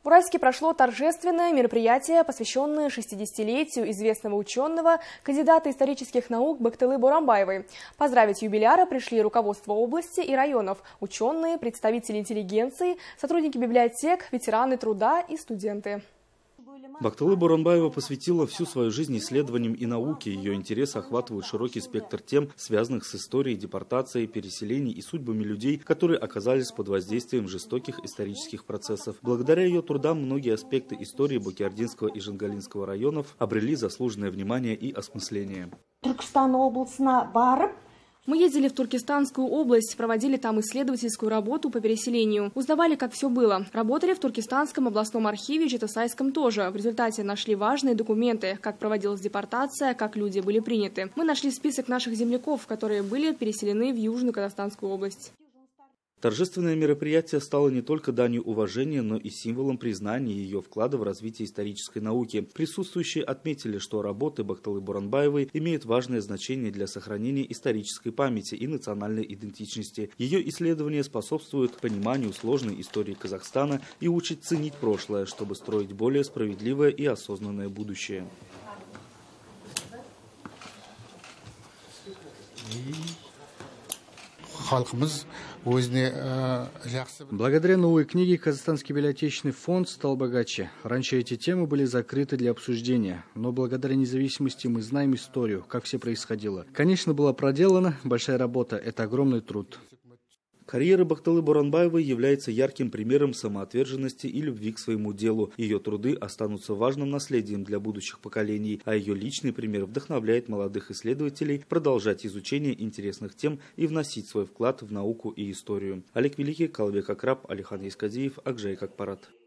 В Уральске прошло торжественное мероприятие, посвященное 60-летию известного ученого, кандидата исторических наук Бактылы Боранбаевой. Поздравить юбиляра пришли руководство области и районов, ученые, представители интеллигенции, сотрудники библиотек, ветераны труда и студенты. Бактылы Боранбаева посвятила всю свою жизнь исследованиям и науке. Ее интересы охватывают широкий спектр тем, связанных с историей, депортацией, переселений и судьбами людей, которые оказались под воздействием жестоких исторических процессов. Благодаря ее трудам многие аспекты истории Бокеординского и Жангалинского районов обрели заслуженное внимание и осмысление. Мы ездили в Туркестанскую область, проводили там исследовательскую работу по переселению. Узнавали, как все было. Работали в Туркестанском областном архиве, Жетысайском тоже. В результате нашли важные документы, как проводилась депортация, как люди были приняты. Мы нашли список наших земляков, которые были переселены в Южную Казахстанскую область. Торжественное мероприятие стало не только данью уважения, но и символом признания ее вклада в развитие исторической науки. Присутствующие отметили, что работы Бактылы Боранбаевой имеют важное значение для сохранения исторической памяти и национальной идентичности. Ее исследования способствуют пониманию сложной истории Казахстана и учат ценить прошлое, чтобы строить более справедливое и осознанное будущее. Благодаря новой книге Казахстанский библиотечный фонд стал богаче. Раньше эти темы были закрыты для обсуждения, но благодаря независимости мы знаем историю, как все происходило. Конечно, была проделана большая работа, это огромный труд. Карьера Бактылы Боранбаевой является ярким примером самоотверженности и любви к своему делу. Ее труды останутся важным наследием для будущих поколений, а ее личный пример вдохновляет молодых исследователей продолжать изучение интересных тем и вносить свой вклад в науку и историю. Олег Великий, Калыбек Акраб, Алихан Искадиев, Акжайк Акпарат.